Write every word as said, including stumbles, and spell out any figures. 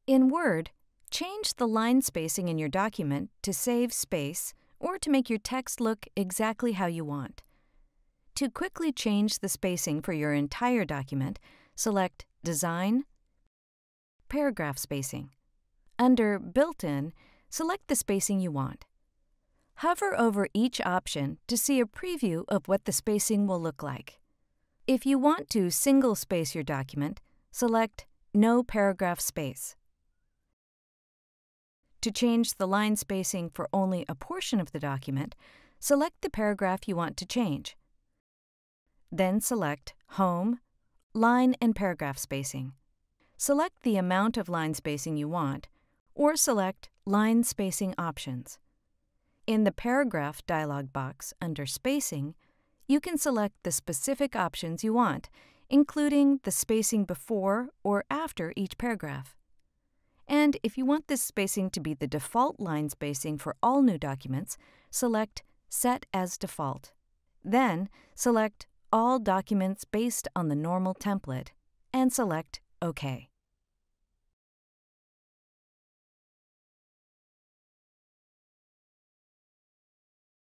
In Word, change the line spacing in your document to save space or to make your text look exactly how you want. To quickly change the spacing for your entire document, select Design, Paragraph Spacing. Under Built-in, select the spacing you want. Hover over each option to see a preview of what the spacing will look like. If you want to single space your document, select No Paragraph Space. To change the line spacing for only a portion of the document, select the paragraph you want to change. Then select Home, Line and Paragraph Spacing. Select the amount of line spacing you want, or select Line Spacing Options. In the Paragraph dialog box under Spacing, you can select the specific options you want, including the spacing before or after each paragraph. And if you want this spacing to be the default line spacing for all new documents, select Set as Default. Then select All Documents based on the normal template, and select OK.